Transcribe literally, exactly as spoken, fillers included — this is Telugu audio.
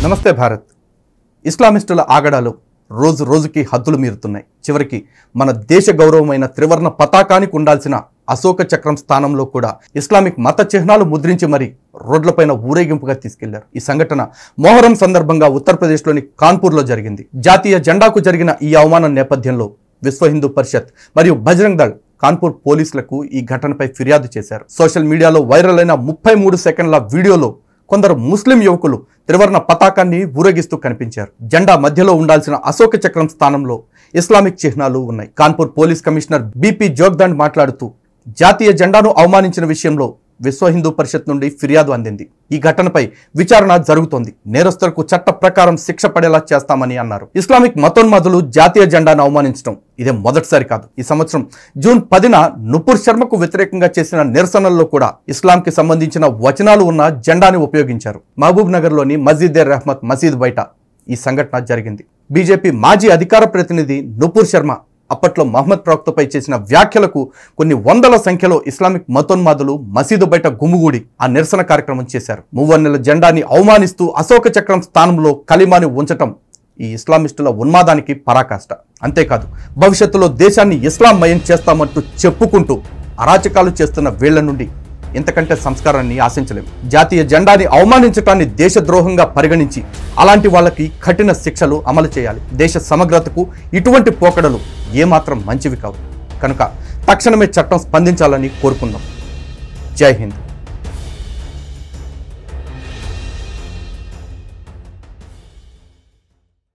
నమస్తే భారత్. ఇస్లామిస్టుల ఆగడాలు రోజు రోజుకి హద్దులు మీరుతున్నాయి. చివరికి మన దేశ గౌరవమైన త్రివర్ణ పతాకానికి ఉండాల్సిన అశోక చక్రం స్థానంలో కూడా ఇస్లామిక్ మత చిహ్నాలు ముద్రించి మరి రోడ్లపైన ఊరేగింపుగా తీసుకెళ్లారు. ఈ సంఘటన మొహరం సందర్భంగా ఉత్తరప్రదేశ్లోని కాన్పూర్లో జరిగింది. జాతీయ జెండాకు జరిగిన ఈ అవమానం నేపథ్యంలో విశ్వ హిందూ పరిషత్ మరియు బజరంగ్ దళ్ కాన్పూర్ పోలీసులకు ఈ ఘటనపై ఫిర్యాదు చేశారు. సోషల్ మీడియాలో వైరల్ అయిన ముప్పై మూడు సెకండ్ల వీడియోలో కొందరు ముస్లిం యువకులు త్రివర్ణ పతాకాన్ని ఊరేగిస్తూ కనిపించారు. జెండా మధ్యలో ఉండాల్సిన అశోక చక్రం స్థానంలో ఇస్లామిక్ చిహ్నాలు ఉన్నాయి. Kanpur police commissioner BP Jogdand మాట్లాడుతూ జాతీయ జెండాను అవమానించిన విషయంలో విశ్వ హిందూ పరిషత్ నుండి ఫిర్యాదు అందింది. ఈ ఘటనపై విచారణ జరుగుతోంది. నేరస్తులకు చట్ట ప్రకారం శిక్ష పడేలా చేస్తామని అన్నారు. ఇస్లామిక్ మతోన్మాదులు జాతీయ జెండాను అవమానించడం ఇదే మొదటిసారి కాదు. ఈ సంవత్సరం జూన్ పదిన నుపూర్ శర్మకు వ్యతిరేకంగా చేసిన నిరసనల్లో కూడా ఇస్లాంకి సంబంధించిన వచనాలు ఉన్న జెండాని ఉపయోగించారు. మహబూబ్ నగర్లోని మస్జిద్ ఏ రెహ్మత్ మసీద్ బయట ఈ సంఘటన జరిగింది. బీజేపీ మాజీ అధికార ప్రతినిధి నుపూర్ శర్మ అప్పట్లో మహమ్మద్ ప్రవక్తపై చేసిన వ్యాఖ్యలకు కొన్ని వందల సంఖ్యలో ఇస్లామిక్ మతోన్మాదులు మసీదు బయట గుమిగూడి ఆ నిరసన కార్యక్రమం చేశారు. మూవన్నెల జెండాని అవమానిస్తూ అశోక చక్రం స్థానంలో కలిమాని ఉంచటం ఈ ఇస్లామిస్టుల ఉన్మాదానికి పరాకాష్ట. అంతేకాదు భవిష్యత్తులో దేశాన్ని ఇస్లాంమయం చేస్తామంటూ చెప్పుకుంటూ అరాచకాలు చేస్తున్న వీళ్ల నుండి ఇంతకంటే సంస్కారాన్ని ఆశించలేము. జాతీయ జెండాని అవమానించటాన్ని దేశద్రోహంగా పరిగణించి అలాంటి వాళ్ళకి కఠిన శిక్షలు అమలు చేయాలి. దేశ సమగ్రతకు ఇటువంటి పోకడలు ఏమాత్రం మంచివి కావు. కనుక తక్షణమే చట్టం స్పందించాలని కోరుకుందాం. జై హింద్.